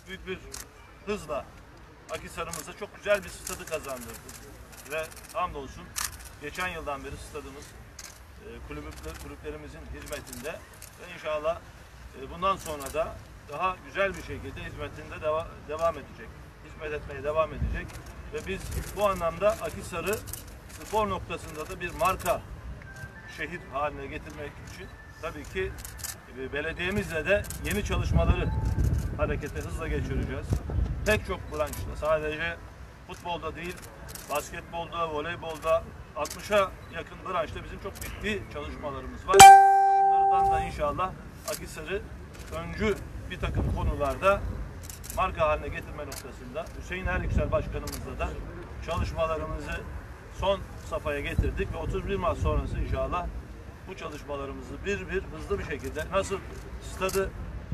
büyük bir hızla Akhisar'ımıza çok güzel bir stadı kazandırdı. Ve hamdolsun geçen yıldan beri stadımız kulüplerimizin hizmetinde ve inşallah bundan sonra da daha güzel bir şekilde hizmetinde devam edecek. Hizmet etmeye devam edecek. Ve biz bu anlamda Akhisar'ı spor noktasında da bir marka şehir haline getirmek için tabii ki belediyemizle de yeni çalışmaları harekete hızla geçireceğiz. Pek çok branşta, sadece futbolda değil, basketbolda, voleybolda 60'a yakın branşta bizim çok ciddi çalışmalarımız var. Bunlardan da inşallah Akhisar'ı öncü bir takım konularda marka haline getirme noktasında Hüseyin Eryüksel Başkanımızla da çalışmalarımızı son safhaya getirdik ve 31 Mart sonrası inşallah bu çalışmalarımızı bir hızlı bir şekilde nasıl stadı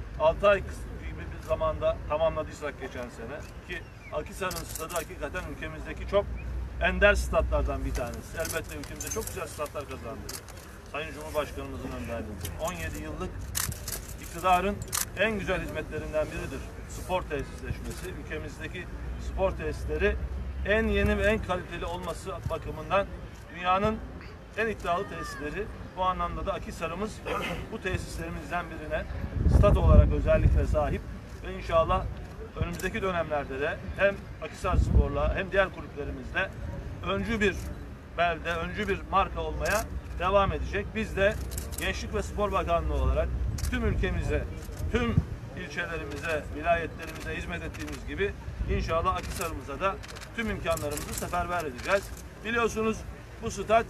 6 ay gibi bir zamanda tamamladıysak geçen sene ki Akhisar'ın stadı hakikaten ülkemizdeki çok ender statlardan bir tanesi. Elbette ülkemizde çok güzel statlar kazandı. Sayın Cumhurbaşkanımızın önderliğinde 17 yıllık iktidarın en güzel hizmetlerinden biridir spor tesisleşmesi. Ülkemizdeki spor tesisleri en yeni ve en kaliteli olması bakımından dünyanın en iddialı tesisleri. Bu anlamda da Akhisar'ımız bu tesislerimizden birine stat olarak özellikle sahip ve inşallah önümüzdeki dönemlerde de hem Akhisarspor'la hem diğer kulüplerimizle öncü bir belde, öncü bir marka olmaya devam edecek. Biz de Gençlik ve Spor Bakanlığı olarak tüm ülkemize, tüm ilçelerimize, vilayetlerimize hizmet ettiğimiz gibi inşallah Akhisar'ımıza da tüm imkanlarımızı seferber edeceğiz. Biliyorsunuz bu stat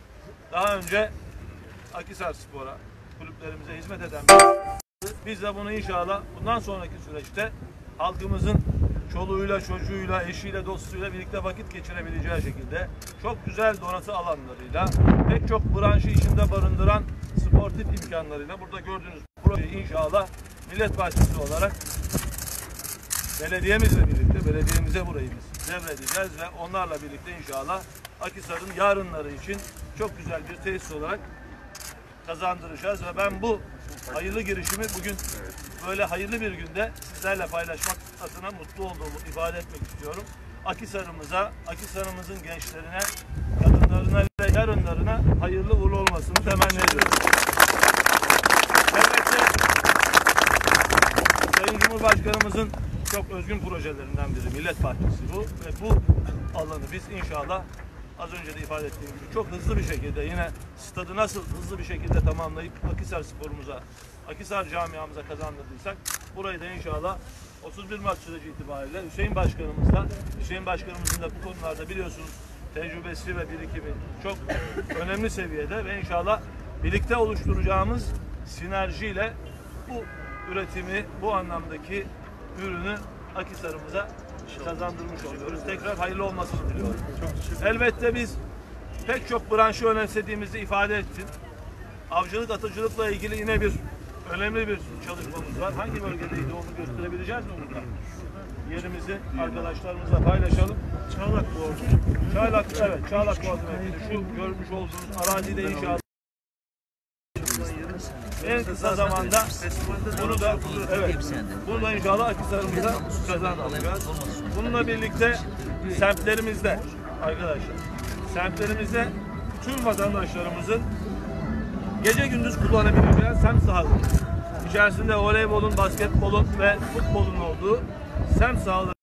daha önce Akhisarspor'a, kulüplerimize hizmet eden biz de bunu inşallah bundan sonraki süreçte halkımızın çoluğuyla, çocuğuyla, eşiyle, dostuyla birlikte vakit geçirebileceği şekilde çok güzel donatı alanlarıyla, pek çok branşı içinde barındıran sportif imkanlarıyla burada gördüğünüz projeyi inşallah Millet Bahçesi olarak belediyemizle birlikte, belediyemize burayı biz devredeceğiz ve onlarla birlikte inşallah Akhisar'ın yarınları için çok güzel bir tesis olarak kazandıracağız ve ben bu hayırlı girişimi bugün böyle hayırlı bir günde sizlerle paylaşmak adına mutlu olduğumu ifade etmek istiyorum. Akhisar'ımıza, Akhisar'ımızın gençlerine, kadınlarına ve yarınlarına hayırlı uğurlu olmasını temenni ediyorum. Elbette Sayın Cumhurbaşkanımızın çok özgün projelerinden biri Millet Bahçesi bu ve bu alanı biz inşallah az önce de ifade ettiğim gibi çok hızlı bir şekilde yine stadı nasıl hızlı bir şekilde tamamlayıp Akhisarspor'umuza, Akhisar camiamıza kazandırdıysak burayı da inşallah 31 Mart süreci itibariyle Hüseyin Başkanımızın da bu konularda biliyorsunuz tecrübesi ve birikimi çok önemli seviyede ve inşallah birlikte oluşturacağımız sinerjiyle bu üretimi, bu anlamdaki ürünü Akhisar'ımıza kazandırmış oluyoruz. Tekrar hayırlı olmasını diliyorum. Elbette biz pek çok branşı önemsediğimizi ifade ettim. Avcılık, atıcılıkla ilgili yine önemli bir çalışmamız var. Hangi bölgedeydi onu gösterebileceğiz mi burada? Yerimizi arkadaşlarımızla paylaşalım. Çağlak Boğazı. Evet, Çağlak Boğazı mevkide. Şu görmüş olduğunuz arazide inşallah en kısa zamanda bunu da inşallah Akhisar'ımıza kazandıracağız. Bununla birlikte semtlerimizde arkadaşlar, semtlerimizde tüm vatandaşlarımızın gece gündüz kullanabileceği semt sahaları, içerisinde voleybolun, basketbolun ve futbolun olduğu semt sahaları